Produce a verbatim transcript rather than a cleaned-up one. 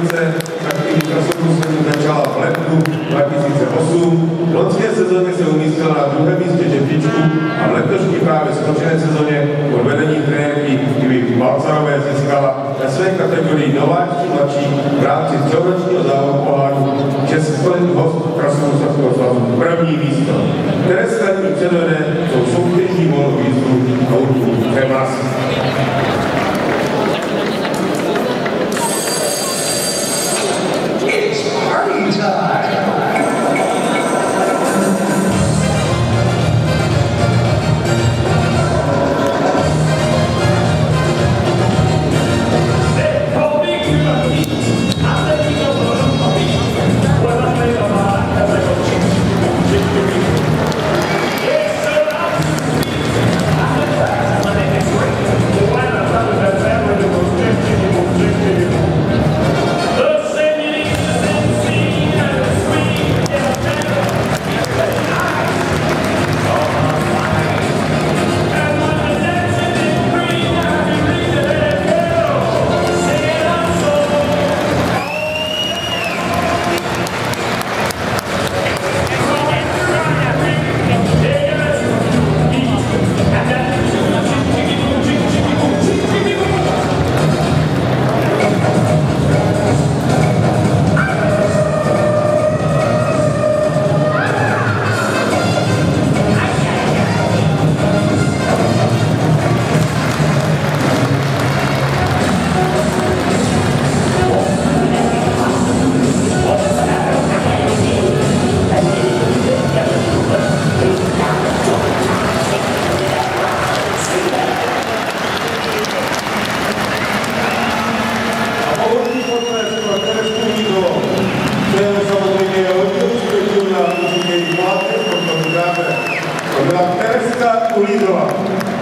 organizace, tak trasovou sezónu začala v lednu dva tisíce osm. V loňské sezóně se umístila na druhém místě žebříčku a v letošní právě skončené sezóně pod vedením trenérky Ivy Balcarové získala ve své kategorii nováčky mladší v rámci celoročního závodu poháru Českého host Krasnohospodského svazu první místo. Které slední předvedené jsou soutěžní volnou jízdu autů Femas. To byla Tereska Ulízová.